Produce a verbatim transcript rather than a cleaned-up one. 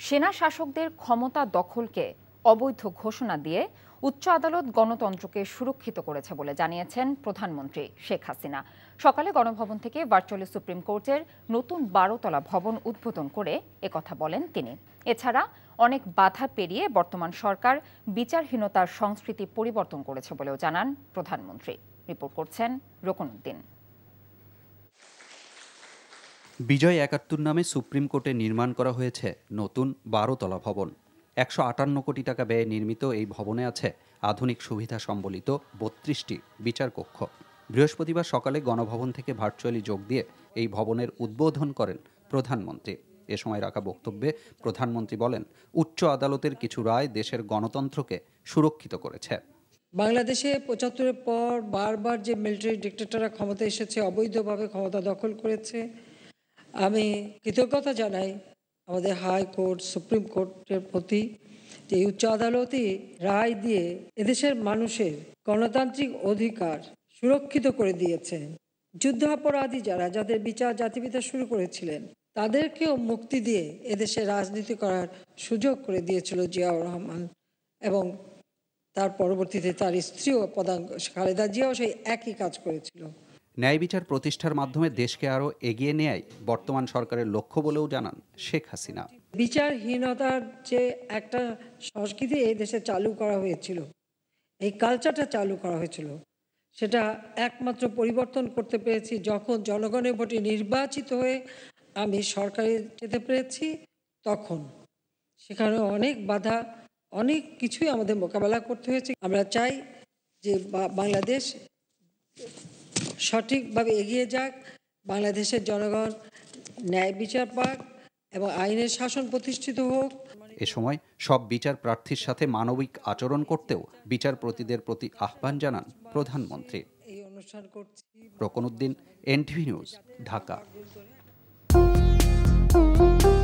সেনা শাসকদের ক্ষমতা দখলকে অবৈধ ঘোষণা দিয়ে উচ্চ আদালত গণতন্ত্রকে সুরক্ষিত করেছে বলে জানিয়েছেন প্রধানমন্ত্রী শেখ হাসিনা। সকালে গণভবন থেকে ভার্চুয়ালি সুপ্রিম কোর্টের নতুন বারো তলা ভবন উদ্বোধন করে একথা বলেন তিনি। এছাড়া অনেক বাধা পেরিয়ে বর্তমান সরকার বিচারহীনতার সংস্কৃতি পরিবর্তন করেছে বলেও জানান প্রধানমন্ত্রী। রিপোর্ট করছেন রোকনউদ্দিন। বিজয় একাত্তর নামে সুপ্রিম কোর্টে নির্মাণ করা হয়েছে নতুন বারো তলা ভবন। একশো আটান্ন কোটি টাকা ব্যয়ে নির্মিত এই ভবনে আছে আধুনিক সুবিধা সম্বলিত বত্রিশটি বিচার কক্ষ। বৃহস্পতিবার সকালে গণভবন থেকে ভার্চুয়ালি যোগ দিয়ে এই ভবনের উদ্বোধন করেন প্রধানমন্ত্রী। এ সময় রাখা বক্তব্যে প্রধানমন্ত্রী বলেন, উচ্চ আদালতের কিছু রায় দেশের গণতন্ত্রকে সুরক্ষিত করেছে। বাংলাদেশে পঁচাত্তরের পর বারবার যে মিলিটারি ডিক্টেটররা ক্ষমতা এসেছে, অবৈধভাবে ক্ষমতা দখল করেছে, আমি কৃতজ্ঞতা জানাই আমাদের হাইকোর্ট সুপ্রিম কোর্টের প্রতি যে উচ্চ আদালতই রায় দিয়ে এদেশের মানুষের গণতান্ত্রিক অধিকার সুরক্ষিত করে দিয়েছে। যুদ্ধাপরাধী যারা যাদের বিচার জাতিপিতা শুরু করেছিলেন তাদেরকেও মুক্তি দিয়ে এদেশে রাজনীতি করার সুযোগ করে দিয়েছিল জিয়াউর রহমান, এবং তার পরবর্তীতে তার স্ত্রীও প্রধান খালেদা জিয়াও সেই একই কাজ করেছিল। ন্যায় বিচার প্রতিষ্ঠার মাধ্যমে দেশকে আরও এগিয়ে নেয়াই বর্তমান সরকারের লক্ষ্য বলেও জানান শেখ হাসিনা। বিচারহীনতার যে একটা সংস্কৃতি এই দেশে চালু করা হয়েছিল, এই কালচারটা চালু করা হয়েছিল, সেটা একমাত্র পরিবর্তন করতে পেরেছি যখন জনগণের ভোটে নির্বাচিত হয়ে আমি সরকারে যেতে পেরেছি। তখন সেখানে অনেক বাধা, অনেক কিছুই আমাদের মোকাবেলা করতে হয়েছে। আমরা চাই যে বাংলাদেশ সঠিকভাবে এগিয়ে যাক, বাংলাদেশের জনগণ ন্যায় বিচার পাক এবং আইনের শাসন প্রতিষ্ঠিত হোক। এ সময় সব বিচার প্রার্থীর সাথে মানবিক আচরণ করতেও বিচারপতিদের প্রতি আহ্বান জানান প্রধানমন্ত্রী। এই অনুষ্ঠান করছি। Rokonuddin, NTV news, Dhaka.